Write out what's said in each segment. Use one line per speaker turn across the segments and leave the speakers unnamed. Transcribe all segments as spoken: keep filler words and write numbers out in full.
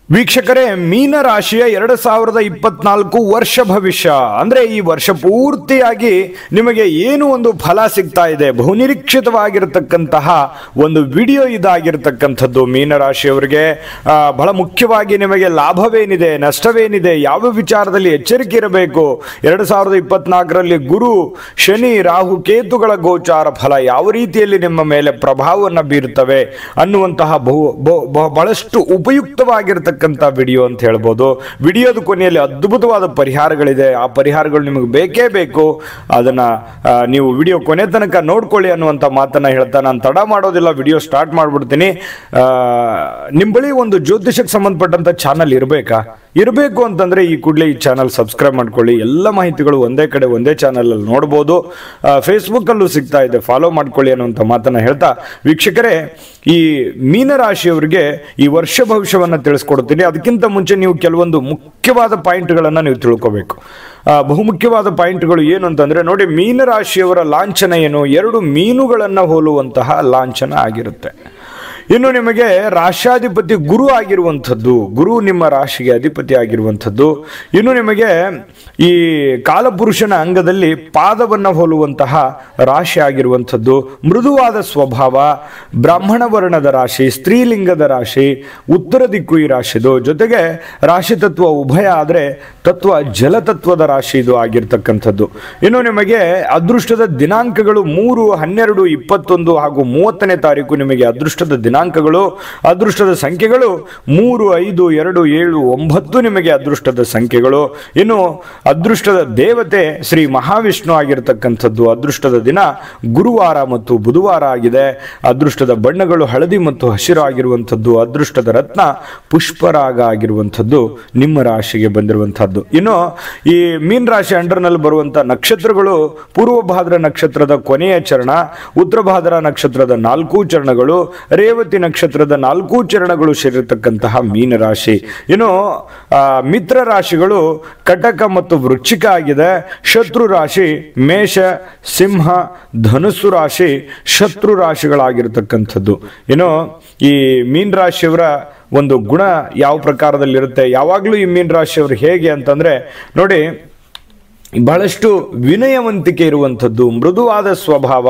ವೀಕ್ಷಕರೇ, ಮೀನ ರಾಶಿಯ ಎರಡು ಸಾವಿರದ ಇಪ್ಪತ್ನಾಲ್ಕು ವರ್ಷ ಭವಿಷ್ಯ ಅಂದ್ರೆ ಈ ವರ್ಷ ಪೂರ್ತಿಯಾಗಿ ನಿಮಗೆ ಏನು ಒಂದು ಫಲ ಸಿಗ್ತಾ ಇದೆ, ಬಹುನಿರೀಕ್ಷಿತವಾಗಿರತಕ್ಕಂತಹ ಒಂದು ವಿಡಿಯೋ ಇದಾಗಿರ್ತಕ್ಕಂಥದ್ದು. ಮೀನರಾಶಿಯವರಿಗೆ ಬಹಳ ಮುಖ್ಯವಾಗಿ ನಿಮಗೆ ಲಾಭವೇನಿದೆ, ನಷ್ಟವೇನಿದೆ, ಯಾವ ವಿಚಾರದಲ್ಲಿ ಎಚ್ಚರಿಕೆ ಇರಬೇಕು, ಎರಡು ಸಾವಿರದ ಇಪ್ಪತ್ನಾಲ್ಕರಲ್ಲಿ ಗುರು, ಶನಿ, ರಾಹು, ಕೇತುಗಳ ಗೋಚಾರ ಫಲ ಯಾವ ರೀತಿಯಲ್ಲಿ ನಿಮ್ಮ ಮೇಲೆ ಪ್ರಭಾವವನ್ನು ಬೀರುತ್ತವೆ ಅನ್ನುವಂತಹ ಬಹು ಬಹಳಷ್ಟು ಉಪಯುಕ್ತವಾಗಿರ್ತಕ್ಕಂಥ ವಿಡಿಯೋ ಅಂತ ಹೇಳ್ಬೋದು. ವಿಡಿಯೋದ ಕೊನೆಯಲ್ಲಿ ಅದ್ಭುತವಾದ ಪರಿಹಾರಗಳಿದೆ. ಆ ಪರಿಹಾರಗಳು ನಿಮಗೆ ಬೇಕೇ ಬೇಕು. ಅದನ್ನ ನೀವು ವಿಡಿಯೋ ಕೊನೆ ತನಕ ನೋಡ್ಕೊಳ್ಳಿ ಅನ್ನುವಂಥ ಮಾತನ್ನ ಹೇಳ್ತಾ ನಾನು ತಡ ಮಾಡೋದಿಲ್ಲ, ವಿಡಿಯೋ ಸ್ಟಾರ್ಟ್ ಮಾಡ್ಬಿಡ್ತೀನಿ. ನಿಮ್ಮ ಬಳಿ ಒಂದು ಜ್ಯೋತಿಷಕ್ಕೆ ಸಂಬಂಧಪಟ್ಟಂತ ಚಾನಲ್ ಇರಬೇಕಾ? ಇರಬೇಕು ಅಂತಂದ್ರೆ ಈ ಕೂಡಲೇ ಈ ಚಾನಲ್ ಸಬ್ಸ್ಕ್ರೈಬ್ ಮಾಡ್ಕೊಳ್ಳಿ. ಎಲ್ಲ ಮಾಹಿತಿಗಳು ಒಂದೇ ಕಡೆ ಒಂದೇ ಚಾನಲ್ ಅಲ್ಲಿ ನೋಡ್ಬೋದು. ಫೇಸ್ಬುಕ್ ಅಲ್ಲೂ ಸಿಗ್ತಾ ಇದೆ, ಫಾಲೋ ಮಾಡ್ಕೊಳ್ಳಿ ಅನ್ನುವಂಥ ಮಾತನ್ನ ಹೇಳ್ತಾ, ವೀಕ್ಷಕರೇ, ಈ ಮೀನರಾಶಿಯವರಿಗೆ ಈ ವರ್ಷ ಭವಿಷ್ಯವನ್ನ ತಿಳಿಸ್ಕೊಡ್ತೀನಿ. ಅದಕ್ಕಿಂತ ಮುಂಚೆ ನೀವು ಕೆಲವೊಂದು ಮುಖ್ಯವಾದ ಪಾಯಿಂಟ್ಗಳನ್ನ ನೀವು ತಿಳ್ಕೋಬೇಕು. ಬಹುಮುಖ್ಯವಾದ ಪಾಯಿಂಟ್ಗಳು ಏನು ಅಂತಂದ್ರೆ, ನೋಡಿ, ಮೀನರಾಶಿಯವರ ಲಾಂಛನ ಏನು? ಎರಡು ಮೀನುಗಳನ್ನ ಹೋಲುವಂತಹ ಲಾಂಛನ ಆಗಿರುತ್ತೆ. ಇನ್ನು ನಿಮಗೆ ರಾಶ್ಯಾಧಿಪತಿ ಗುರು ಆಗಿರುವಂಥದ್ದು, ಗುರು ನಿಮ್ಮ ರಾಶಿಗೆ ಅಧಿಪತಿ ಆಗಿರುವಂಥದ್ದು. ಇನ್ನು ನಿಮಗೆ ಈ ಕಾಲಪುರುಷನ ಅಂಗದಲ್ಲಿ ಪಾದವನ್ನು ಹೋಲುವಂತಹ ರಾಶಿ ಆಗಿರುವಂಥದ್ದು, ಮೃದುವಾದ ಸ್ವಭಾವ, ಬ್ರಾಹ್ಮಣ ವರ್ಣದ ರಾಶಿ, ಸ್ತ್ರೀಲಿಂಗದ ರಾಶಿ, ಉತ್ತರ ದಿಕ್ಕು ಈ ರಾಶಿದು. ಜೊತೆಗೆ ರಾಶಿ ತತ್ವ ಉಭಯ ಆದರೆ ತತ್ವ ಜಲತತ್ವದ ರಾಶಿ ಇದು ಆಗಿರ್ತಕ್ಕಂಥದ್ದು. ಇನ್ನು ನಿಮಗೆ ಅದೃಷ್ಟದ ದಿನಾಂಕಗಳು ಮೂರು, ಹನ್ನೆರಡು, ಇಪ್ಪತ್ತೊಂದು ಹಾಗೂ ಮೂವತ್ತನೇ ತಾರೀಕು ನಿಮಗೆ ಅದೃಷ್ಟದ ದಿನಾಂಕಗಳು. ಅದೃಷ್ಟದ ಸಂಖ್ಯೆಗಳು ಮೂರು, ಐದು, ಎರಡು, ಏಳು, ಒಂಬತ್ತು ನಿಮಗೆ ಅದೃಷ್ಟದ ಸಂಖ್ಯೆಗಳು. ಇನ್ನು ಅದೃಷ್ಟದ ದೇವತೆ ಶ್ರೀ ಮಹಾವಿಷ್ಣು ಆಗಿರತಕ್ಕಂಥದ್ದು. ಅದೃಷ್ಟದ ದಿನ ಗುರುವಾರ ಮತ್ತು ಬುಧವಾರ ಆಗಿದೆ. ಅದೃಷ್ಟದ ಬಣ್ಣಗಳು ಹಳದಿ ಮತ್ತು ಹಸಿರು ಆಗಿರುವಂಥದ್ದು. ಅದೃಷ್ಟದ ರತ್ನ ಪುಷ್ಪರಾಗ ಆಗಿರುವಂಥದ್ದು ನಿಮ್ಮ ರಾಶಿಗೆ ಬಂದಿರುವಂಥದ್ದು. ಇನ್ನು ಈ ಮೀನ್ ರಾಶಿ ಅಂಡರ್ನಲ್ಲಿ ಬರುವಂತಹ ನಕ್ಷತ್ರಗಳು: ಪೂರ್ವಭಾದ್ರ ನಕ್ಷತ್ರದ ಕೊನೆಯ ಚರಣ, ಉತ್ತರ ಭಾದ್ರ ನಕ್ಷತ್ರದ ನಾಲ್ಕು ಚರಣಗಳು, ರೇವತಿ ನಕ್ಷತ್ರದ ನಾಲ್ಕು ಚರಣಗಳು ಸೇರಿರತಕ್ಕಂತಹ ಮೀನರಾಶಿ. ಇನ್ನು ಮಿತ್ರ ರಾಶಿಗಳು ಕಟಕ ಮತ್ತು ವೃಶ್ಚಿಕ ಆಗಿದೆ. ಶತ್ರು ರಾಶಿ ಮೇಷ, ಸಿಂಹ, ಧನುಸ್ಸು ರಾಶಿ ಶತ್ರು ರಾಶಿಗಳಾಗಿರ್ತಕ್ಕಂಥದ್ದು. ಇನ್ನು ಈ ಮೀನ್ ರಾಶಿಯವರ ಒಂದು ಗುಣ ಯಾವ ಪ್ರಕಾರದಲ್ಲಿರುತ್ತೆ? ಯಾವಾಗಲೂ ಈ ಮೀನ್ ರಾಶಿಯವರು ಹೇಗೆ ಅಂತಂದ್ರೆ, ನೋಡಿ, ಬಹಳಷ್ಟು ವಿನಯವಂತಿಕೆ ಇರುವಂಥದ್ದು, ಮೃದುವಾದ ಸ್ವಭಾವ,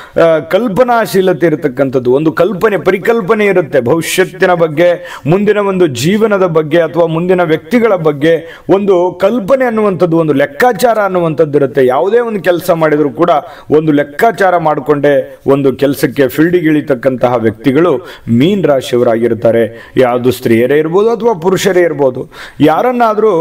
ಕಲ್ಪನಾಶೀಲತೆ ಇರತಕ್ಕಂಥದ್ದು. ಒಂದು ಕಲ್ಪನೆ, ಪರಿಕಲ್ಪನೆ ಇರುತ್ತೆ ಭವಿಷ್ಯತ್ತಿನ ಬಗ್ಗೆ, ಮುಂದಿನ ಒಂದು ಜೀವನದ ಬಗ್ಗೆ ಅಥವಾ ಮುಂದಿನ ವ್ಯಕ್ತಿಗಳ ಬಗ್ಗೆ ಒಂದು ಕಲ್ಪನೆ ಅನ್ನುವಂಥದ್ದು, ಒಂದು ಲೆಕ್ಕಾಚಾರ ಅನ್ನುವಂಥದ್ದು ಇರುತ್ತೆ. ಯಾವುದೇ ಒಂದು ಕೆಲಸ ಮಾಡಿದರೂ ಕೂಡ ಒಂದು ಲೆಕ್ಕಾಚಾರ ಮಾಡಿಕೊಂಡೇ ಒಂದು ಕೆಲಸಕ್ಕೆ ಫೀಲ್ಡಿಗೆ ಇಳಿತಕ್ಕಂತಹ ವ್ಯಕ್ತಿಗಳು ಮೀನ್ ರಾಶಿಯವರಾಗಿರ್ತಾರೆ. ಯಾವುದು ಸ್ತ್ರೀಯರೇ ಇರ್ಬೋದು ಅಥವಾ ಪುರುಷರೇ ಇರ್ಬೋದು. ಯಾರನ್ನಾದರೂ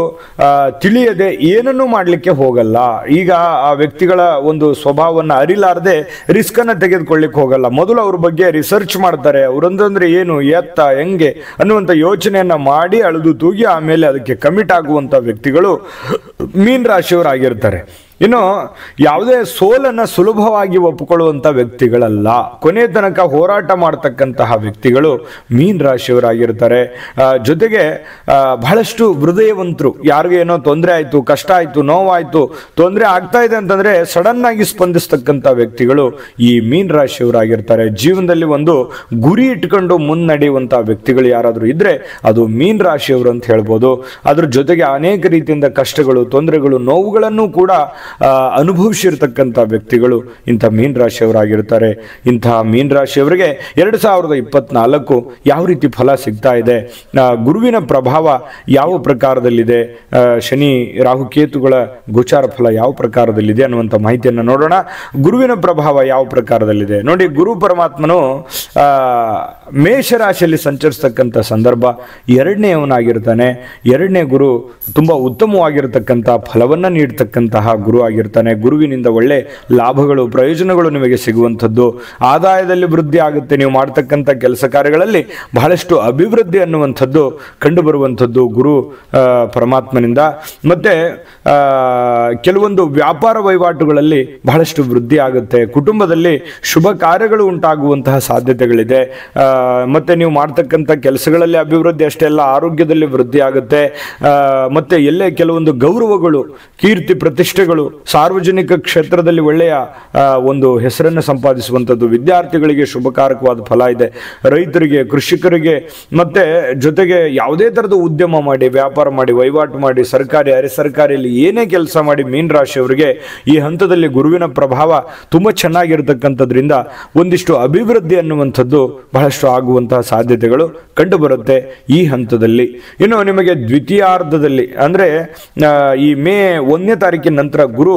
ತಿಳಿಯದೆ ಏನನ್ನೂ ಮಾಡಲಿಕ್ಕೆ ಹೋಗ ಹೋಗಲ್ಲ. ಈಗ ಆ ವ್ಯಕ್ತಿಗಳ ಒಂದು ಸ್ವಭಾವವನ್ನು ಅರಿಲಾರದೆ ರಿಸ್ಕ್ ಅನ್ನ ತೆಗೆದುಕೊಳ್ಳಿಕ್ಕೆ ಹೋಗಲ್ಲ. ಮೊದಲು ಅವ್ರ ಬಗ್ಗೆ ರಿಸರ್ಚ್ ಮಾಡ್ತಾರೆ. ಅವರಂದ್ರೆ ಏನು, ಎತ್ತ, ಹೆಂಗೆ ಅನ್ನುವಂಥ ಯೋಚನೆಯನ್ನ ಮಾಡಿ ಅಳೆದು ತೂಗಿ ಆಮೇಲೆ ಅದಕ್ಕೆ ಕಮಿಟ್ ಆಗುವಂತ ವ್ಯಕ್ತಿಗಳು ಮೀನ್ ರಾಶಿಯವರಾಗಿರ್ತಾರೆ. ಇನ್ನು ಯಾವುದೇ ಸೋಲನ್ನ ಸುಲಭವಾಗಿ ಒಪ್ಪಿಕೊಳ್ಳುವಂತ ವ್ಯಕ್ತಿಗಳಲ್ಲ. ಕೊನೆ ತನಕ ಹೋರಾಟ ಮಾಡತಕ್ಕಂತಹ ವ್ಯಕ್ತಿಗಳು ಮೀನ್ ರಾಶಿಯವರಾಗಿರ್ತಾರೆ. ಜೊತೆಗೆ ಬಹಳಷ್ಟು ಹೃದಯವಂತರು. ಯಾರಿಗೂ ಏನೋ ತೊಂದರೆ ಆಯ್ತು, ಕಷ್ಟ ಆಯ್ತು, ನೋವಾಯ್ತು, ತೊಂದರೆ ಆಗ್ತಾ ಇದೆ ಅಂತಂದ್ರೆ ಸಡನ್ ಆಗಿ ಸ್ಪಂದಿಸ್ತಕ್ಕಂಥ ವ್ಯಕ್ತಿಗಳು ಈ ಮೀನ್ ರಾಶಿಯವರಾಗಿರ್ತಾರೆ. ಜೀವನದಲ್ಲಿ ಒಂದು ಗುರಿ ಇಟ್ಕೊಂಡು ಮುನ್ನಡೆಯುವಂತಹ ವ್ಯಕ್ತಿಗಳು ಯಾರಾದರೂ ಇದ್ರೆ ಅದು ಮೀನ್ ರಾಶಿಯವರು ಅಂತ ಹೇಳ್ಬೋದು. ಅದ್ರ ಜೊತೆಗೆ ಅನೇಕ ರೀತಿಯಿಂದ ಕಷ್ಟಗಳು, ತೊಂದರೆಗಳು, ನೋವುಗಳನ್ನು ಕೂಡ ಅನುಭವಿಸಿರ್ತಕ್ಕಂಥ ವ್ಯಕ್ತಿಗಳು ಇಂಥ ಮೀನ್ ರಾಶಿಯವರಾಗಿರ್ತಾರೆ. ಇಂತಹ ಮೀನ್ ರಾಶಿಯವರಿಗೆ ಎರಡು ಸಾವಿರದ ಇಪ್ಪತ್ನಾಲ್ಕು ಯಾವ ರೀತಿ ಫಲ ಸಿಗ್ತಾ ಇದೆ, ಗುರುವಿನ ಪ್ರಭಾವ ಯಾವ ಪ್ರಕಾರದಲ್ಲಿದೆ, ಶನಿ, ರಾಹು, ಕೇತುಗಳ ಗೋಚಾರ ಫಲ ಯಾವ ಪ್ರಕಾರದಲ್ಲಿದೆ ಅನ್ನುವಂಥ ಮಾಹಿತಿಯನ್ನು ನೋಡೋಣ. ಗುರುವಿನ ಪ್ರಭಾವ ಯಾವ ಪ್ರಕಾರದಲ್ಲಿದೆ ನೋಡಿ. ಗುರು ಪರಮಾತ್ಮನು ಆ ಮೇಷರಾಶಿಯಲ್ಲಿ ಸಂಚರಿಸ್ತಕ್ಕಂಥ ಸಂದರ್ಭ ಎರಡನೇಯವನಾಗಿರ್ತಾನೆ. ಎರಡನೇ ಗುರು ತುಂಬಾ ಉತ್ತಮವಾಗಿರತಕ್ಕಂಥ ಫಲವನ್ನ ನೀಡತಕ್ಕಂತಹ ಗುರು ಆಗಿರ್ತಾನೆ. ಗುರುವಿನಿಂದ ಒಳ್ಳೆ ಲಾಭಗಳು, ಪ್ರಯೋಜನಗಳು ನಿಮಗೆ ಸಿಗುವಂಥದ್ದು. ಆದಾಯದಲ್ಲಿ ವೃದ್ಧಿ ಆಗುತ್ತೆ. ನೀವು ಮಾಡ್ತಕ್ಕಂಥ ಕೆಲಸ ಕಾರ್ಯಗಳಲ್ಲಿ ಬಹಳಷ್ಟು ಅಭಿವೃದ್ಧಿ ಅನ್ನುವಂಥದ್ದು ಕಂಡು ಬರುವಂಥದ್ದು ಗುರು ಪರಮಾತ್ಮನಿಂದ. ಮತ್ತೆ ಆ ಕೆಲವೊಂದು ವ್ಯಾಪಾರ ವಹಿವಾಟುಗಳಲ್ಲಿ ಬಹಳಷ್ಟು ವೃದ್ಧಿ ಆಗುತ್ತೆ. ಕುಟುಂಬದಲ್ಲಿ ಶುಭ ಕಾರ್ಯಗಳು ಉಂಟಾಗುವಂತಹ ಸಾಧ್ಯತೆಗಳಿದೆ. ಆ ಮತ್ತೆ ನೀವು ಮಾಡ್ತಕ್ಕಂಥ ಕೆಲಸಗಳಲ್ಲಿ ಅಭಿವೃದ್ಧಿ ಅಷ್ಟೇ ಅಲ್ಲ, ಆರೋಗ್ಯದಲ್ಲಿ ವೃದ್ಧಿ ಆಗುತ್ತೆ. ಆ ಮತ್ತೆ ಎಲ್ಲೇ ಕೆಲವೊಂದು ಗೌರವಗಳು, ಕೀರ್ತಿ ಪ್ರತಿಷ್ಠೆಗಳು ಉದ್ಯಮಿಗಳು, ಸಾರ್ವಜನಿಕ ಕ್ಷೇತ್ರದಲ್ಲಿ ಒಳ್ಳೆಯ ಒಂದು ಹೆಸರನ್ನು ಸಂಪಾದಿಸುವಂಥದ್ದು, ವಿದ್ಯಾರ್ಥಿಗಳಿಗೆ ಶುಭಕಾರಕವಾದ ಫಲ ಇದೆ, ರೈತರಿಗೆ, ಕೃಷಿಕರಿಗೆ, ಮತ್ತೆ ಜೊತೆಗೆ ಯಾವುದೇ ಥರದ ಉದ್ಯಮ ಮಾಡಿ, ವ್ಯಾಪಾರ ಮಾಡಿ, ವಹಿವಾಟು ಮಾಡಿ, ಸರ್ಕಾರಿ ಅರೆ ಸರ್ಕಾರಿಯಲ್ಲಿ ಏನೇ ಕೆಲಸ ಮಾಡಿ ಮೀನ ರಾಶಿಯವರಿಗೆ ಈ ಹಂತದಲ್ಲಿ ಗುರುವಿನ ಪ್ರಭಾವ ತುಂಬ ಚೆನ್ನಾಗಿರ್ತಕ್ಕಂಥದ್ರಿಂದ ಒಂದಿಷ್ಟು ಅಭಿವೃದ್ಧಿ ಅನ್ನುವಂಥದ್ದು ಬಹಳಷ್ಟು ಆಗುವಂತಹ ಸಾಧ್ಯತೆಗಳು ಕಂಡುಬರುತ್ತೆ ಈ ಹಂತದಲ್ಲಿ. ಇನ್ನು ನಿಮಗೆ ದ್ವಿತೀಯಾರ್ಧದಲ್ಲಿ ಅಂದರೆ ಈ ಮೇ ಒಂದನೇ ತಾರೀಕಿನ ನಂತರ ಗುರು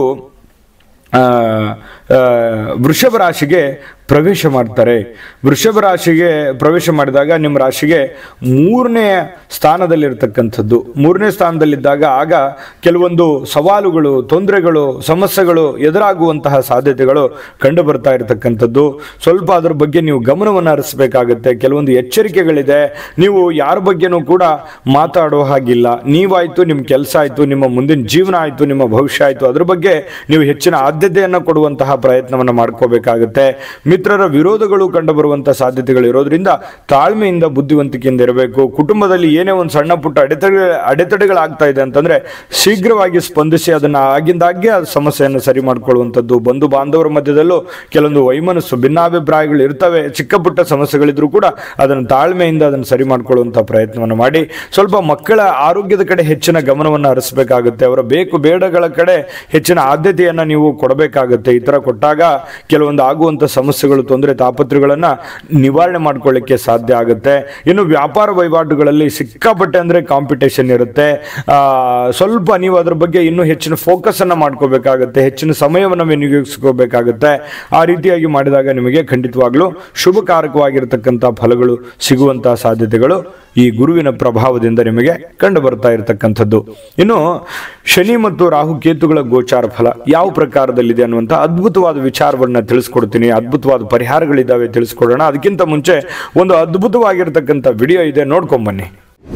ವೃಷಭ ರಾಶಿಗೆ ಪ್ರವೇಶ ಮಾಡ್ತಾರೆ. ವೃಷಭ ರಾಶಿಗೆ ಪ್ರವೇಶ ಮಾಡಿದಾಗ ನಿಮ್ಮ ರಾಶಿಗೆ ಮೂರನೇ ಸ್ಥಾನದಲ್ಲಿರ್ತಕ್ಕಂಥದ್ದು, ಮೂರನೇ ಸ್ಥಾನದಲ್ಲಿದ್ದಾಗ ಆಗ ಕೆಲವೊಂದು ಸವಾಲುಗಳು, ತೊಂದರೆಗಳು, ಸಮಸ್ಯೆಗಳು ಎದುರಾಗುವಂತಹ ಸಾಧ್ಯತೆಗಳು ಕಂಡು ಬರ್ತಾ ಇರತಕ್ಕಂಥದ್ದು. ಸ್ವಲ್ಪ ಅದರ ಬಗ್ಗೆ ನೀವು ಗಮನವನ್ನು ಹರಿಸಬೇಕಾಗುತ್ತೆ. ಕೆಲವೊಂದು ಎಚ್ಚರಿಕೆಗಳಿದೆ. ನೀವು ಯಾರ ಬಗ್ಗೆನೂ ಕೂಡ ಮಾತಾಡೋ ಹಾಗಿಲ್ಲ. ನೀವಾಯಿತು, ನಿಮ್ಮ ಕೆಲಸ ಆಯಿತು, ನಿಮ್ಮ ಮುಂದಿನ ಜೀವನ ಆಯಿತು, ನಿಮ್ಮ ಭವಿಷ್ಯ ಆಯಿತು, ಅದ್ರ ಬಗ್ಗೆ ನೀವು ಹೆಚ್ಚಿನ ಆದ್ಯತೆಯನ್ನು ಕೊಡುವಂತಹ ಪ್ರಯತ್ನವನ್ನು ಮಾಡ್ಕೋಬೇಕಾಗುತ್ತೆ. ಮಿತ್ರರ ವಿರೋಧಗಳು ಕಂಡುಬರುವಂತಹ ಸಾಧ್ಯತೆಗಳು ಇರೋದ್ರಿಂದ ತಾಳ್ಮೆಯಿಂದ, ಬುದ್ಧಿವಂತಿಕೆಯಿಂದ ಇರಬೇಕು. ಕುಟುಂಬದಲ್ಲಿ ಏನೇ ಒಂದು ಸಣ್ಣ ಪುಟ್ಟ ಅಡೆತಡೆ ಅಡೆತಡೆಗಳಾಗ್ತಾ ಇದೆ ಅಂತಂದ್ರೆ ಶೀಘ್ರವಾಗಿ ಸ್ಪಂದಿಸಿ ಅದನ್ನು ಆಗಿಂದಾಗ್ಗೆ ಆ ಸಮಸ್ಯೆಯನ್ನು ಸರಿ ಮಾಡ್ಕೊಳ್ಳುವಂಥದ್ದು. ಬಂಧು ಬಾಂಧವರ ಮಧ್ಯದಲ್ಲೂ ಕೆಲವೊಂದು ವೈಮನಸ್ಸು, ಭಿನ್ನಾಭಿಪ್ರಾಯಗಳು ಇರ್ತವೆ. ಚಿಕ್ಕ ಪುಟ್ಟ ಸಮಸ್ಯೆಗಳಿದ್ರೂ ಕೂಡ ಅದನ್ನು ತಾಳ್ಮೆಯಿಂದ ಅದನ್ನು ಸರಿ ಮಾಡ್ಕೊಳ್ಳುವಂಥ ಪ್ರಯತ್ನವನ್ನು ಮಾಡಿ. ಸ್ವಲ್ಪ ಮಕ್ಕಳ ಆರೋಗ್ಯದ ಕಡೆ ಹೆಚ್ಚಿನ ಗಮನವನ್ನು ಹರಿಸಬೇಕಾಗುತ್ತೆ. ಅವರ ಬೇಕು ಬೇಡಗಳ ಕಡೆ ಹೆಚ್ಚಿನ ಆದ್ಯತೆಯನ್ನು ನೀವು ಕೊಡಬೇಕಾಗುತ್ತೆ. ಈ ಥರ ಕೊಟ್ಟಾಗ ಕೆಲವೊಂದು ಆಗುವಂಥ ಸಮಸ್ಯೆಗಳು, ತೊಂದರೆ, ತಾಪತ್ರಗಳನ್ನು ನಿವಾರಣೆ ಮಾಡ್ಕೊಳ್ಳಿಕ್ಕೆ ಸಾಧ್ಯ ಆಗುತ್ತೆ. ಇನ್ನು ವ್ಯಾಪಾರ ವಹಿವಾಟುಗಳಲ್ಲಿ ಸಿಕ್ಕಾಪಟ್ಟೆ ಅಂದರೆ ಕಾಂಪಿಟೇಷನ್ ಇರುತ್ತೆ. ಸ್ವಲ್ಪ ನೀವು ಅದ್ರ ಬಗ್ಗೆ ಇನ್ನೂ ಹೆಚ್ಚಿನ ಫೋಕಸ್ ಅನ್ನು ಮಾಡ್ಕೋಬೇಕಾಗುತ್ತೆ, ಹೆಚ್ಚಿನ ಸಮಯವನ್ನು ವಿನಿಯೋಗಿಸ್ಕೋಬೇಕಾಗುತ್ತೆ. ಆ ರೀತಿಯಾಗಿ ಮಾಡಿದಾಗ ನಿಮಗೆ ಖಂಡಿತವಾಗ್ಲೂ ಶುಭಕಾರಕವಾಗಿರ್ತಕ್ಕಂಥ ಫಲಗಳು ಸಿಗುವಂತಹ ಸಾಧ್ಯತೆಗಳು ಈ ಗುರುವಿನ ಪ್ರಭಾವದಿಂದ ನಿಮಗೆ ಕಂಡು ಬರ್ತಾ ಇರತಕ್ಕಂಥದ್ದು. ಇನ್ನು ಶನಿ ಮತ್ತು ರಾಹು ಕೇತುಗಳ ಗೋಚಾರ ಫಲ ಯಾವ ಪ್ರಕಾರದಲ್ಲಿದೆ ಅನ್ನುವಂಥ ಅದ್ಭುತವಾದ ವಿಚಾರವನ್ನ ತಿಳಿಸ್ಕೊಡ್ತೀನಿ. ಅದ್ಭುತವಾದ ಪರಿಹಾರಗಳಿದ್ದಾವೆ, ತಿಳಿಸ್ಕೊಡೋಣ. ಅದಕ್ಕಿಂತ ಮುಂಚೆ ಒಂದು ಅದ್ಭುತವಾಗಿರ್ತಕ್ಕಂಥ ವಿಡಿಯೋ ಇದೆ, ನೋಡ್ಕೊಂಬನ್ನಿ.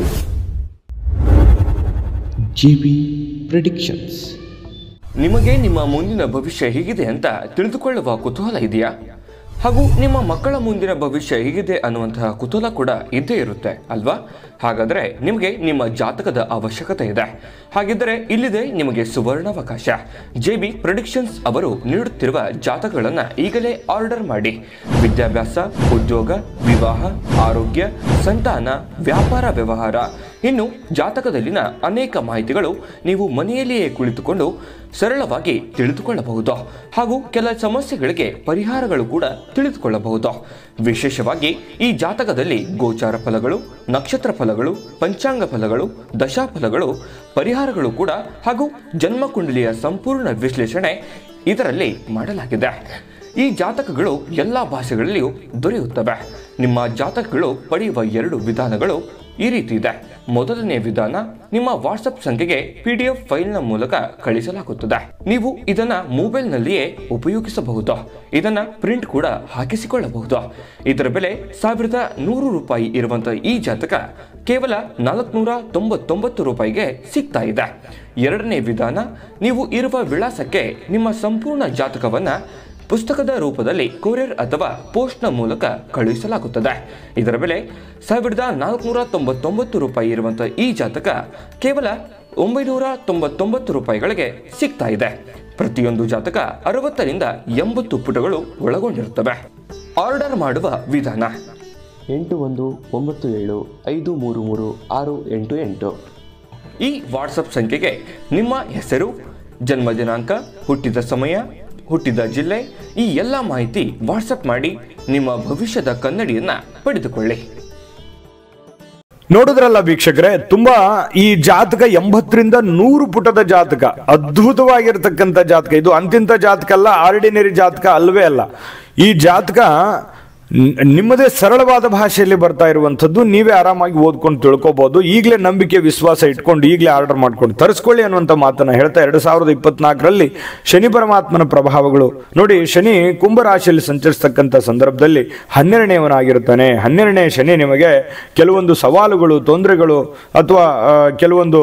GB predictions.
ನಿಮಗೆ ನಿಮ್ಮ ಮುಂದಿನ ಭವಿಷ್ಯ ಹೇಗಿದೆ ಅಂತ ತಿಳಿದುಕೊಳ್ಳುವ ಕುತೂಹಲ ಇದೆಯಾ? ಹಾಗೂ ನಿಮ್ಮ ಮಕ್ಕಳ ಮುಂದಿನ ಭವಿಷ್ಯ ಹೇಗಿದೆ ಅನ್ನುವಂತಹ ಕುತೂಹಲ ಕೂಡ ಇದ್ದೇ ಇರುತ್ತೆ ಅಲ್ವಾ? ಹಾಗಾದರೆ ನಿಮಗೆ ನಿಮ್ಮ ಜಾತಕದ ಅವಶ್ಯಕತೆ ಇದೆ. ಹಾಗಿದ್ದರೆ ಇಲ್ಲಿದೆ ನಿಮಗೆ ಸುವರ್ಣಾವಕಾಶ. ಜೆ ಬಿ ಪ್ರೆಡಿಕ್ಷನ್ಸ್ ಅವರು ನೀಡುತ್ತಿರುವ ಜಾತಕಗಳನ್ನು ಈಗಲೇ ಆರ್ಡರ್ ಮಾಡಿ. ವಿದ್ಯಾಭ್ಯಾಸ, ಉದ್ಯೋಗ, ವಿವಾಹ, ಆರೋಗ್ಯ, ಸಂತಾನ, ವ್ಯಾಪಾರ ವ್ಯವಹಾರ, ಇನ್ನು ಜಾತಕದಲ್ಲಿನ ಅನೇಕ ಮಾಹಿತಿಗಳು ನೀವು ಮನೆಯಲ್ಲಿಯೇ ಕುಳಿತುಕೊಂಡು ಸರಳವಾಗಿ ತಿಳಿದುಕೊಳ್ಳಬಹುದು. ಹಾಗೂ ಕೆಲ ಸಮಸ್ಯೆಗಳಿಗೆ ಪರಿಹಾರಗಳು ಕೂಡ ತಿಳಿದುಕೊಳ್ಳಬಹುದು. ವಿಶೇಷವಾಗಿ ಈ ಜಾತಕದಲ್ಲಿ ಗೋಚಾರ ಫಲಗಳು, ನಕ್ಷತ್ರ ಫಲಗಳು, ಪಂಚಾಂಗ ಫಲಗಳು, ದಶಾಫಲಗಳು, ಪರಿಹಾರಗಳು ಕೂಡ ಹಾಗೂ ಜನ್ಮಕುಂಡಲಿಯ ಸಂಪೂರ್ಣ ವಿಶ್ಲೇಷಣೆ ಇದರಲ್ಲಿ ಮಾಡಲಾಗಿದೆ. ಈ ಜಾತಕಗಳು ಎಲ್ಲ ಭಾಷೆಗಳಲ್ಲಿಯೂ ದೊರೆಯುತ್ತವೆ. ನಿಮ್ಮ ಜಾತಕಗಳು ಪಡೆಯುವ ಎರಡು ವಿಧಾನಗಳು ಈ ರೀತಿ ಇದೆ. ಮೊದಲನೇ ವಿಧಾನ, ನಿಮ್ಮ ವಾಟ್ಸಪ್ ಸಂಖ್ಯೆಗೆ ಪಿ ಡಿ ಎಫ್ ಫೈಲ್ನ ಮೂಲಕ ಕಳಿಸಲಾಗುತ್ತದೆ. ನೀವು ಇದನ್ನ ಮೊಬೈಲ್ನಲ್ಲಿಯೇ ಉಪಯೋಗಿಸಬಹುದು. ಇದನ್ನ ಪ್ರಿಂಟ್ ಕೂಡ ಹಾಕಿಸಿಕೊಳ್ಳಬಹುದು. ಇದರ ಬೆಲೆ ಸಾವಿರದ ನೂರು ರೂಪಾಯಿ ಇರುವಂತಹ ಈ ಜಾತಕ ಕೇವಲ ನಾಲ್ಕುನೂರ ತೊಂಬತ್ತೊಂಬತ್ತು ರೂಪಾಯಿಗೆ ಸಿಗ್ತಾ ಇದೆ. ಎರಡನೇ ವಿಧಾನ, ನೀವು ಇರುವ ವಿಳಾಸಕ್ಕೆ ನಿಮ್ಮ ಸಂಪೂರ್ಣ ಜಾತಕವನ್ನ ಪುಸ್ತಕದ ರೂಪದಲ್ಲಿ ಕೊರಿಯರ್ ಅಥವಾ ಪೋಸ್ಟ್ನ ಮೂಲಕ ಕಳುಹಿಸಲಾಗುತ್ತದೆ. ಇದರ ಬೆಲೆ ಸಾವಿರದ ನಾಲ್ಕುನೂರ ತೊಂಬತ್ತೊಂಬತ್ತು ರೂಪಾಯಿ ಇರುವಂತಹ ಈ ಜಾತಕ ಕೇವಲ ಒಂಬೈನೂರ ತೊಂಬತ್ತೊಂಬತ್ತು ರೂಪಾಯಿಗಳಿಗೆ ಸಿಗ್ತಾ ಇದೆ. ಪ್ರತಿಯೊಂದು ಜಾತಕ ಅರವತ್ತರಿಂದ ಎಂಬತ್ತು ಪುಟಗಳು ಒಳಗೊಂಡಿರುತ್ತವೆ. ಆರ್ಡರ್ ಮಾಡುವ ವಿಧಾನ:
ಎಂಟು ಒಂದು ಒಂಬತ್ತು ಏಳು ಐದು ಮೂರು ಮೂರು ಆರು ಎಂಟು ಎಂಟು
ಈ ವಾಟ್ಸಪ್ ಸಂಖ್ಯೆಗೆ ನಿಮ್ಮ ಹೆಸರು, ಜನ್ಮ ದಿನಾಂಕ, ಹುಟ್ಟಿದ ಸಮಯ, ಹುಟ್ಟಿದ ಜಿಲ್ಲೆ, ಈ ಎಲ್ಲ ಮಾಹಿತಿ ವಾಟ್ಸಪ್ ಮಾಡಿ ನಿಮ್ಮ ಭವಿಷ್ಯದ ಕನ್ನಡಿಯನ್ನ ಪಡೆದುಕೊಳ್ಳಿ.
ನೋಡಿದ್ರಲ್ಲ ವೀಕ್ಷಕರೇ, ತುಂಬಾ ಈ ಜಾತಕ ಎಂಬತ್ತರಿಂದ ನೂರು ಪುಟದ ಜಾತಕ, ಅದ್ಭುತವಾಗಿರ್ತಕ್ಕಂಥ ಜಾತಕ. ಇದು ಅಂತಿಂತ ಜಾತಕ ಅಲ್ಲ, ಆರ್ಡಿನರಿ ಜಾತಕ ಅಲ್ವೇ ಅಲ್ಲ. ಈ ಜಾತಕ ನಿಮ್ಮದೇ ಸರಳವಾದ ಭಾಷೆಯಲ್ಲಿ ಬರ್ತಾ ಇರುವಂಥದ್ದು. ನೀವೇ ಆರಾಮಾಗಿ ಓದ್ಕೊಂಡು ತಿಳ್ಕೊಬಹುದು. ಈಗಲೇ ನಂಬಿಕೆ, ವಿಶ್ವಾಸ ಇಟ್ಕೊಂಡು ಈಗಲೇ ಆರ್ಡರ್ ಮಾಡ್ಕೊಂಡು ತರಿಸ್ಕೊಳ್ಳಿ ಅನ್ನುವಂಥ ಮಾತನ್ನ ಹೇಳ್ತಾ ಎರಡು ಸಾವಿರದ ಇಪ್ಪತ್ನಾಲ್ಕರಲ್ಲಿ ಶನಿ ಪರಮಾತ್ಮನ ಪ್ರಭಾವಗಳು ನೋಡಿ. ಶನಿ ಕುಂಭರಾಶಿಯಲ್ಲಿ ಸಂಚರಿಸ್ತಕ್ಕಂಥ ಸಂದರ್ಭದಲ್ಲಿ ಹನ್ನೆರಡನೇವನಾಗಿರ್ತಾನೆ. ಹನ್ನೆರಡನೇ ಶನಿ ನಿಮಗೆ ಕೆಲವೊಂದು ಸವಾಲುಗಳು, ತೊಂದರೆಗಳು ಅಥವಾ ಕೆಲವೊಂದು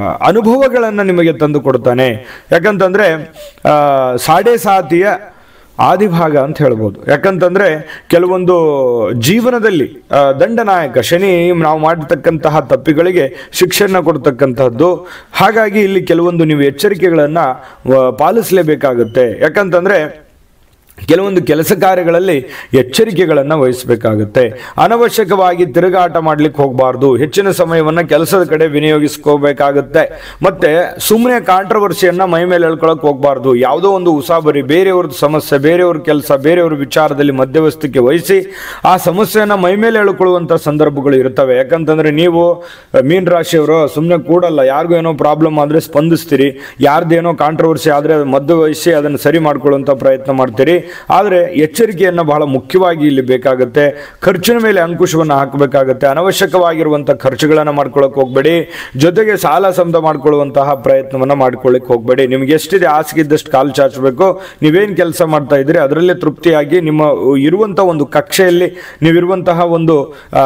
ಅನುಭವಗಳನ್ನು ನಿಮಗೆ ತಂದು ಕೊಡ್ತಾನೆ. ಯಾಕಂತಂದ್ರೆ ಸಾಡೆ ಸಾತಿಯ ಆದಿಭಾಗ ಅಂತ ಹೇಳ್ಬೋದು. ಯಾಕಂತಂದ್ರೆ ಕೆಲವೊಂದು ಜೀವನದಲ್ಲಿ ದಂಡನಾಯಕ ಶನಿ ನಾವು ಮಾಡಿರ್ತಕ್ಕಂತಹ ತಪ್ಪಿಗಳಿಗೆ ಶಿಕ್ಷೆಯನ್ನು ಕೊಡ್ತಕ್ಕಂತಹದ್ದು. ಹಾಗಾಗಿ ಇಲ್ಲಿ ಕೆಲವೊಂದು ನೀವು ಎಚ್ಚರಿಕೆಗಳನ್ನ ಪಾಲಿಸಲೇಬೇಕಾಗುತ್ತೆ. ಯಾಕಂತಂದ್ರೆ ಕೆಲವೊಂದು ಕೆಲಸ ಕಾರ್ಯಗಳಲ್ಲಿ ಎಚ್ಚರಿಕೆಗಳನ್ನು ವಹಿಸಬೇಕಾಗುತ್ತೆ. ಅನವಶ್ಯಕವಾಗಿ ತಿರುಗಾಟ ಮಾಡ್ಲಿಕ್ಕೆ ಹೋಗಬಾರ್ದು. ಹೆಚ್ಚಿನ ಸಮಯವನ್ನು ಕೆಲಸದ ಕಡೆ ವಿನಿಯೋಗಿಸ್ಕೋಬೇಕಾಗುತ್ತೆ. ಮತ್ತೆ ಸುಮ್ಮನೆ ಕಾಂಟ್ರವರ್ಸಿಯನ್ನ ಮೈ ಮೇಲೆ ಹೇಳ್ಕೊಳಕ್ ಹೋಗಬಾರ್ದು. ಯಾವುದೋ ಒಂದು ಉಸಾಬರಿ, ಬೇರೆಯವ್ರದ್ದು ಸಮಸ್ಯೆ, ಬೇರೆಯವ್ರ ಕೆಲಸ, ಬೇರೆಯವ್ರ ವಿಚಾರದಲ್ಲಿ ಮಧ್ಯವಸ್ಥಿಕೆ ವಹಿಸಿ ಆ ಸಮಸ್ಯೆಯನ್ನ ಮೈ ಮೇಲೆ ಹೇಳ್ಕೊಳ್ಳುವಂತ ಸಂದರ್ಭಗಳು ಇರ್ತವೆ. ಯಾಕಂತಂದ್ರೆ ನೀವು ಮೀನ್ ರಾಶಿಯವರು ಸುಮ್ಮನೆ ಕೂಡಲ್ಲ. ಯಾರಿಗೂ ಏನೋ ಪ್ರಾಬ್ಲಮ್ ಆದ್ರೆ ಸ್ಪಂದಿಸ್ತೀರಿ, ಯಾರ್ದೇನೋ ಕಾಂಟ್ರವರ್ಸಿ ಆದ್ರೆ ಮಧ್ಯವಹಿಸಿ ಅದನ್ನು ಸರಿ ಮಾಡ್ಕೊಳ್ಳುವಂತ ಪ್ರಯತ್ನ ಮಾಡ್ತೀರಿ. ಆದರೆ ಎಚ್ಚರಿಕೆಯನ್ನು ಬಹಳ ಮುಖ್ಯವಾಗಿ ಇಲ್ಲಿ ಬೇಕಾಗುತ್ತೆ. ಖರ್ಚಿನ ಮೇಲೆ ಅಂಕುಶವನ್ನು ಹಾಕಬೇಕಾಗುತ್ತೆ. ಅನವಶ್ಯಕವಾಗಿರುವಂತಹ ಖರ್ಚುಗಳನ್ನು ಮಾಡ್ಕೊಳ್ಳೋಕೆ ಹೋಗಬೇಡಿ. ಜೊತೆಗೆ ಸಾಲ ಸಮದ ಮಾಡ್ಕೊಳ್ಳುವಂತಹ ಪ್ರಯತ್ನವನ್ನ ಮಾಡ್ಕೊಳ್ಳಿಕ್ಕೆ ಹೋಗಬೇಡಿ. ನಿಮ್ಗೆ ಎಷ್ಟಿದೆ ಹಾಸಿಗೆ ಇದ್ದಷ್ಟು ಕಾಲು ಚಾಚಬೇಕು. ನೀವೇನು ಕೆಲಸ ಮಾಡ್ತಾ ಇದ್ರಿ ಅದರಲ್ಲೇ ತೃಪ್ತಿಯಾಗಿ ನಿಮ್ಮ ಇರುವಂತಹ ಒಂದು ಕಕ್ಷೆಯಲ್ಲಿ ನೀವಿರುವಂತಹ ಒಂದು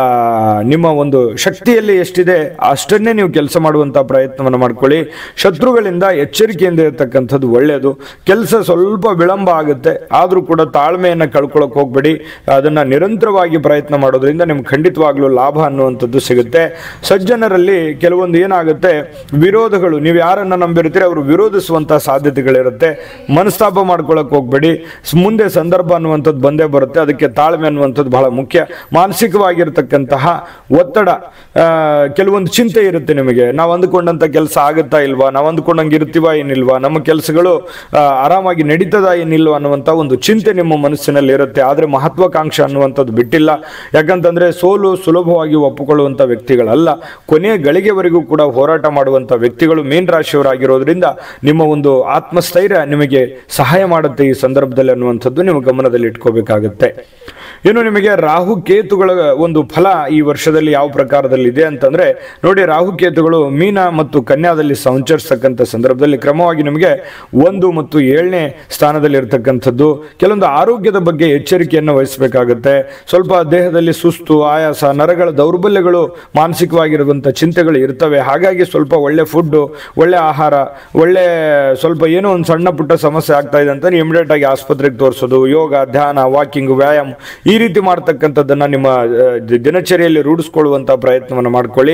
ನಿಮ್ಮ ಒಂದು ಶಕ್ತಿಯಲ್ಲಿ ಎಷ್ಟಿದೆ ಅಷ್ಟನ್ನೇ ನೀವು ಕೆಲಸ ಮಾಡುವಂತಹ ಪ್ರಯತ್ನವನ್ನು ಮಾಡ್ಕೊಳ್ಳಿ. ಶತ್ರುಗಳಿಂದ ಎಚ್ಚರಿಕೆಯಿಂದ ಇರತಕ್ಕಂಥದ್ದು ಒಳ್ಳೆಯದು. ಕೆಲಸ ಸ್ವಲ್ಪ ವಿಳಂಬ ಆಗುತ್ತೆ, ಆದರೂ ಕೂಡ ತಾಳ್ಮೆಯನ್ನು ಕಳ್ಕೊಳ್ಳೋಕೆ ಹೋಗಬೇಡಿ. ಅದನ್ನ ನಿರಂತರವಾಗಿ ಪ್ರಯತ್ನ ಮಾಡೋದ್ರಿಂದ ನಿಮ್ಗೆ ಖಂಡಿತವಾಗ್ಲೂ ಲಾಭ ಅನ್ನುವಂಥದ್ದು ಸಿಗುತ್ತೆ. ಸಜ್ಜನರಲ್ಲಿ ಕೆಲವೊಂದು ಏನಾಗುತ್ತೆ, ವಿರೋಧಗಳು, ನೀವು ಯಾರನ್ನ ನಂಬಿರ್ತೀರಿ ಅವರು ವಿರೋಧಿಸುವಂತಹ ಸಾಧ್ಯತೆಗಳಿರುತ್ತೆ. ಮನಸ್ತಾಪ ಮಾಡ್ಕೊಳ್ಳೋಕೆ ಹೋಗಬೇಡಿ. ಮುಂದೆ ಸಂದರ್ಭ ಅನ್ನುವಂಥದ್ದು ಬಂದೇ ಬರುತ್ತೆ. ಅದಕ್ಕೆ ತಾಳ್ಮೆ ಅನ್ನುವಂಥದ್ದು ಬಹಳ ಮುಖ್ಯ. ಮಾನಸಿಕವಾಗಿರ್ತಕ್ಕಂತಹ ಒತ್ತಡ, ಕೆಲವೊಂದು ಚಿಂತೆ ಇರುತ್ತೆ ನಿಮಗೆ. ನಾವು ಅಂದುಕೊಂಡಂತ ಕೆಲಸ ಆಗುತ್ತಾ ಇಲ್ವಾ, ನಾವು ಅಂದುಕೊಂಡಂಗೆ ಇರ್ತೀವ ಏನಿಲ್ವಾ, ನಮ್ಮ ಕೆಲಸಗಳು ಆರಾಮಾಗಿ ನಡೀತದ ಏನಿಲ್ವಾ ಅನ್ನುವಂಥ ಒಂದು ಚಿಂತೆ ನಿಮ್ಮ ಮನಸ್ಸಿನಲ್ಲಿ ಇರುತ್ತೆ. ಆದರೆ ಮಹತ್ವಾಕಾಂಕ್ಷೆ ಅನ್ನುವಂಥದ್ದು ಬಿಟ್ಟಿಲ್ಲ. ಯಾಕಂತಂದ್ರೆ ಸೋಲು ಸುಲಭವಾಗಿ ಒಪ್ಪಿಕೊಳ್ಳುವಂಥ ವ್ಯಕ್ತಿಗಳಲ್ಲ. ಕೊನೆಯ ಗಳಿಗೆವರೆಗೂ ಕೂಡ ಹೋರಾಟ ಮಾಡುವಂಥ ವ್ಯಕ್ತಿಗಳು ಮೀನ್ ರಾಶಿಯವರಾಗಿರೋದ್ರಿಂದ ನಿಮ್ಮ ಒಂದು ಆತ್ಮಸ್ಥೈರ್ಯ ನಿಮಗೆ ಸಹಾಯ ಮಾಡುತ್ತೆ ಈ ಸಂದರ್ಭದಲ್ಲಿ ಅನ್ನುವಂಥದ್ದು ನೀವು ಗಮನದಲ್ಲಿ ಇಟ್ಕೋಬೇಕಾಗುತ್ತೆ. ಇನ್ನು ನಿಮಗೆ ರಾಹು ಕೇತುಗಳ ಒಂದು ಫಲ ಈ ವರ್ಷದಲ್ಲಿ ಯಾವ ಪ್ರಕಾರದಲ್ಲಿ ಇದೆ ಅಂತಂದ್ರೆ ನೋಡಿ, ರಾಹು ಕೇತುಗಳು ಮೀನ ಮತ್ತು ಕನ್ಯಾದಲ್ಲಿ ಸಂಚರಿಸತಕ್ಕಂಥ ಸಂದರ್ಭದಲ್ಲಿ ಕ್ರಮವಾಗಿ ನಿಮಗೆ ಒಂದು ಮತ್ತು ಏಳನೇ ಸ್ಥಾನದಲ್ಲಿ ಇರತಕ್ಕಂಥದ್ದು. ಕೆಲವೊಂದು ಆರೋಗ್ಯದ ಬಗ್ಗೆ ಎಚ್ಚರಿಕೆಯನ್ನು ವಹಿಸಬೇಕಾಗುತ್ತೆ. ಸ್ವಲ್ಪ ದೇಹದಲ್ಲಿ ಸುಸ್ತು, ಆಯಾಸ, ನರಗಳ ದೌರ್ಬಲ್ಯಗಳು, ಮಾನಸಿಕವಾಗಿರುವಂಥ ಚಿಂತೆಗಳು ಇರ್ತವೆ. ಹಾಗಾಗಿ ಸ್ವಲ್ಪ ಒಳ್ಳೆ ಫುಡ್ಡು, ಒಳ್ಳೆ ಆಹಾರ, ಒಳ್ಳೆ ಸ್ವಲ್ಪ ಏನೋ ಒಂದು ಸಣ್ಣ ಪುಟ್ಟ ಸಮಸ್ಯೆ ಆಗ್ತಾ ಇದೆ ಅಂತ ಇಮಿಡಿಯೇಟ್ ಆಗಿ ಆಸ್ಪತ್ರೆಗೆ ತೋರಿಸೋದು, ಯೋಗ, ಧ್ಯಾನ, ವಾಕಿಂಗ್, ವ್ಯಾಯಾಮ ಈ ರೀತಿ ಮಾಡ್ತಕ್ಕಂಥದ್ದನ್ನ ನಿಮ್ಮ ದಿನಚರಿಯಲ್ಲಿ ರೂಢಿಸ್ಕೊಳ್ಳುವಂಥ ಪ್ರಯತ್ನವನ್ನು ಮಾಡ್ಕೊಳ್ಳಿ.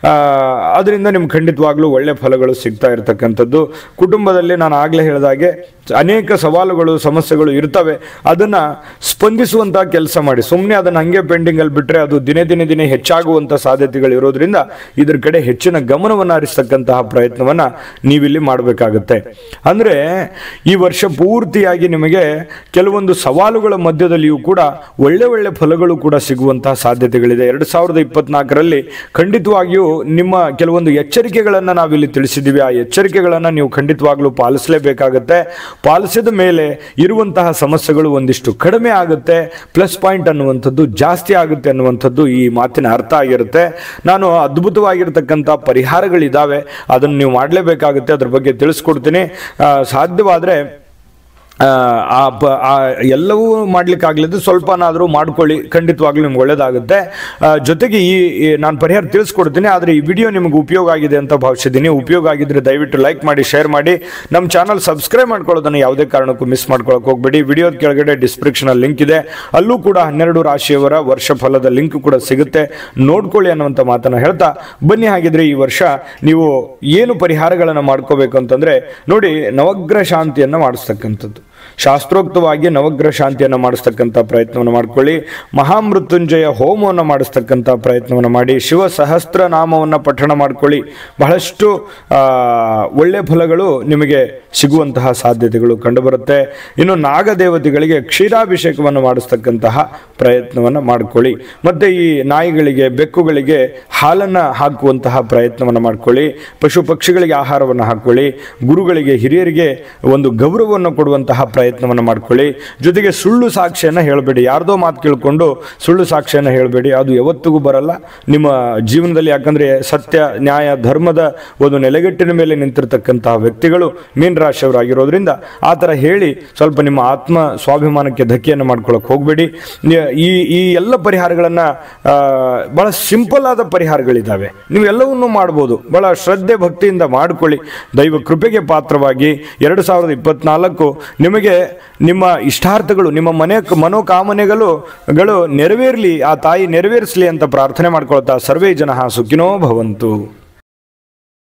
ಅದರಿಂದ ನಿಮ್ಗೆ ಖಂಡಿತವಾಗ್ಲೂ ಒಳ್ಳೆ ಫಲಗಳು ಸಿಗ್ತಾ ಇರತಕ್ಕಂಥದ್ದು. ಕುಟುಂಬದಲ್ಲಿ ನಾನು ಆಗಲೇ ಹೇಳಿದಾಗೆ ಅನೇಕ ಸವಾಲುಗಳು, ಸಮಸ್ಯೆಗಳು ಇರ್ತವೆ. ಅದನ್ನ ಸ್ಪಂದಿಸುವಂತ ಕೆಲಸ ಮಾಡಿ. ಸುಮ್ಮನೆ ಅದನ್ನ ಹಂಗೆ ಪೆಂಡಿಂಗ್ ಅಲ್ಲಿ ಬಿಟ್ರೆ ಅದು ದಿನೇ ದಿನೇ ದಿನೇ ಹೆಚ್ಚಾಗುವಂತ ಸಾಧ್ಯತೆಗಳು ಇರೋದ್ರಿಂದ ಇದ್ರ ಕಡೆ ಹೆಚ್ಚಿನ ಗಮನವನ್ನು ಹರಿಸ್ತಕ್ಕಂತಹ ಪ್ರಯತ್ನವನ್ನ ನೀವಿಲ್ಲಿ ಮಾಡಬೇಕಾಗುತ್ತೆ. ಅಂದ್ರೆ ಈ ವರ್ಷ ಪೂರ್ತಿಯಾಗಿ ನಿಮಗೆ ಕೆಲವೊಂದು ಸವಾಲುಗಳ ಮಧ್ಯದಲ್ಲಿಯೂ ಕೂಡ ಒಳ್ಳೆ ಒಳ್ಳೆ ಫಲಗಳು ಕೂಡ ಸಿಗುವಂತಹ ಸಾಧ್ಯತೆಗಳಿದೆ. ಎರಡ್ ಸಾವಿರದ ಇಪ್ಪತ್ನಾಲ್ಕರಲ್ಲಿ ಖಂಡಿತವಾಗಿಯೂ ನಿಮ್ಮ ಕೆಲವೊಂದು ಎಚ್ಚರಿಕೆಗಳನ್ನ ನಾವಿಲ್ಲಿ ತಿಳಿಸಿದ್ದೀವಿ. ಆ ಎಚ್ಚರಿಕೆಗಳನ್ನ ನೀವು ಖಂಡಿತವಾಗ್ಲೂ ಪಾಲಿಸಲೇಬೇಕಾಗತ್ತೆ. ಪಾಲಿಸಿದ ಮೇಲೆ ಇರುವಂತಹ ಸಮಸ್ಯೆಗಳು ಒಂದಿಷ್ಟು ಕಡಿಮೆ ಆಗುತ್ತೆ, ಪ್ಲಸ್ ಪಾಯಿಂಟ್ ಅನ್ನುವಂಥದ್ದು ಜಾಸ್ತಿ ಆಗುತ್ತೆ ಅನ್ನುವಂಥದ್ದು ಈ ಮಾತಿನ ಅರ್ಥ ಆಗಿರುತ್ತೆ. ನಾನು ಅದ್ಭುತವಾಗಿರ್ತಕ್ಕಂಥ ಪರಿಹಾರಗಳಿದ್ದಾವೆ, ಅದನ್ನು ನೀವು ಮಾಡಲೇಬೇಕಾಗುತ್ತೆ. ಅದ್ರ ಬಗ್ಗೆ ತಿಳಿಸ್ಕೊಡ್ತೀನಿ. ಸಾಧ್ಯವಾದರೆ ಆ ಎಲ್ಲವೂ ಮಾಡ್ಲಿಕ್ಕಾಗಲಿದ್ದು ಸ್ವಲ್ಪನಾದರೂ ಮಾಡ್ಕೊಳ್ಳಿ, ಖಂಡಿತವಾಗ್ಲೂ ನಿಮ್ಗೆ ಒಳ್ಳೇದಾಗುತ್ತೆ. ಜೊತೆಗೆ ಈ ನಾನು ಪರಿಹಾರ ತಿಳಿಸ್ಕೊಡ್ತೀನಿ. ಆದರೆ ಈ ವಿಡಿಯೋ ನಿಮಗೆ ಉಪಯೋಗ ಆಗಿದೆ ಅಂತ ಭಾವಿಸಿದ್ದೀನಿ. ಉಪಯೋಗ ಆಗಿದ್ರೆ ದಯವಿಟ್ಟು ಲೈಕ್ ಮಾಡಿ, ಶೇರ್ ಮಾಡಿ. ನಮ್ಮ ಚಾನಲ್ ಸಬ್ಸ್ಕ್ರೈಬ್ ಮಾಡ್ಕೊಳ್ಳೋದನ್ನು ಯಾವುದೇ ಕಾರಣಕ್ಕೂ ಮಿಸ್ ಮಾಡ್ಕೊಳಕ್ಕೆ ಹೋಗಬೇಡಿ. ವಿಡಿಯೋದ ಕೆಳಗಡೆ ಡಿಸ್ಕ್ರಿಪ್ಷನಲ್ಲಿ ಲಿಂಕ್ ಇದೆ, ಅಲ್ಲೂ ಕೂಡ ಹನ್ನೆರಡು ರಾಶಿಯವರ ವರ್ಷ ಫಲದ ಲಿಂಕ್ ಕೂಡ ಸಿಗುತ್ತೆ, ನೋಡ್ಕೊಳ್ಳಿ ಅನ್ನುವಂಥ ಮಾತನ್ನು ಹೇಳ್ತಾ ಬನ್ನಿ. ಹಾಗಿದ್ರೆ ಈ ವರ್ಷ ನೀವು ಏನು ಪರಿಹಾರಗಳನ್ನು ಮಾಡ್ಕೋಬೇಕು ಅಂತಂದ್ರೆ ನೋಡಿ, ನವಗ್ರಹ ಶಾಂತಿಯನ್ನು ಮಾಡಿಸ್ತಕ್ಕಂಥದ್ದು, ಶಾಸ್ತ್ರೋಕ್ತವಾಗಿ ನವಗ್ರಹ ಶಾಂತಿಯನ್ನು ಮಾಡಿಸ್ತಕ್ಕಂಥ ಪ್ರಯತ್ನವನ್ನು ಮಾಡ್ಕೊಳ್ಳಿ. ಮಹಾಮೃತ್ಯುಂಜಯ ಹೋಮವನ್ನು ಮಾಡಿಸ್ತಕ್ಕಂಥ ಪ್ರಯತ್ನವನ್ನು ಮಾಡಿ. ಶಿವ ಸಹಸ್ರ ನಾಮವನ್ನು ಪಠಣ ಮಾಡ್ಕೊಳ್ಳಿ. ಬಹಳಷ್ಟು ಒಳ್ಳೆ ಫಲಗಳು ನಿಮಗೆ ಸಿಗುವಂತಹ ಸಾಧ್ಯತೆಗಳು ಕಂಡುಬರುತ್ತೆ. ಇನ್ನು ನಾಗದೇವತೆಗಳಿಗೆ ಕ್ಷೀರಾಭಿಷೇಕವನ್ನು ಮಾಡಿಸ್ತಕ್ಕಂತಹ ಪ್ರಯತ್ನವನ್ನು ಮಾಡ್ಕೊಳ್ಳಿ. ಮತ್ತೆ ಈ ನಾಯಿಗಳಿಗೆ, ಬೆಕ್ಕುಗಳಿಗೆ ಹಾಲನ್ನು ಹಾಕುವಂತಹ ಪ್ರಯತ್ನವನ್ನು ಮಾಡ್ಕೊಳ್ಳಿ. ಪಶು ಪಕ್ಷಿಗಳಿಗೆ ಆಹಾರವನ್ನು ಹಾಕೊಳ್ಳಿ. ಗುರುಗಳಿಗೆ, ಹಿರಿಯರಿಗೆ ಒಂದು ಗೌರವವನ್ನು ಕೊಡುವಂತಹ ಪ್ರಯತ್ನವನ್ನು ಮಾಡ್ಕೊಳ್ಳಿ. ಜೊತೆಗೆ ಸುಳ್ಳು ಸಾಕ್ಷಿಯನ್ನು ಹೇಳಬೇಡಿ. ಯಾರ್ದೋ ಮಾತು ಕೇಳಿಕೊಂಡು ಸುಳ್ಳು ಸಾಕ್ಷಿಯನ್ನು ಹೇಳಬೇಡಿ, ಅದು ಯಾವತ್ತಿಗೂ ಬರಲ್ಲ ನಿಮ್ಮ ಜೀವನದಲ್ಲಿ. ಯಾಕಂದ್ರೆ ಸತ್ಯ, ನ್ಯಾಯ, ಧರ್ಮದ ಒಂದು ನೆಲೆಗಟ್ಟಿನ ಮೇಲೆ ನಿಂತಿರ್ತಕ್ಕಂತಹ ವ್ಯಕ್ತಿಗಳು ಮೀನ ರಾಶಿಯವರಾಗಿರೋದ್ರಿಂದ ಆ ಥರ ಹೇಳಿ ಸ್ವಲ್ಪ ನಿಮ್ಮ ಆತ್ಮ ಸ್ವಾಭಿಮಾನಕ್ಕೆ ಧಕ್ಕೆಯನ್ನು ಮಾಡ್ಕೊಳ್ಳೋಕೆ ಹೋಗಬೇಡಿ. ಈ ಈ ಎಲ್ಲ ಪರಿಹಾರಗಳನ್ನು ಬಹಳ ಸಿಂಪಲ್ ಆದ ಪರಿಹಾರಗಳಿದ್ದಾವೆ, ನೀವು ಎಲ್ಲವನ್ನೂ ಮಾಡ್ಬೋದು. ಬಹಳ ಶ್ರದ್ಧೆ ಭಕ್ತಿಯಿಂದ ಮಾಡ್ಕೊಳ್ಳಿ. ದೈವ ಕೃಪೆಗೆ ಪಾತ್ರವಾಗಿ ಎರಡು ಸಾವಿರದ ಇಪ್ಪತ್ನಾಲ್ಕು ನಿಮಗೆ ನಿಮ್ಮ ಇಷ್ಟಾರ್ಥಗಳು, ನಿಮ್ಮ ಮನೆ ಮನೋಕಾಮನೆಗಳು ಗಳು ನೆರವೇರಲಿ, ಆ ತಾಯಿ ನೆರವೇರಿಸಲಿ ಅಂತ ಪ್ರಾರ್ಥನೆ ಮಾಡ್ಕೊಳ್ತಾ ಸರ್ವೇ ಜನ ಸುಖಿನೋ ಭವಂತು.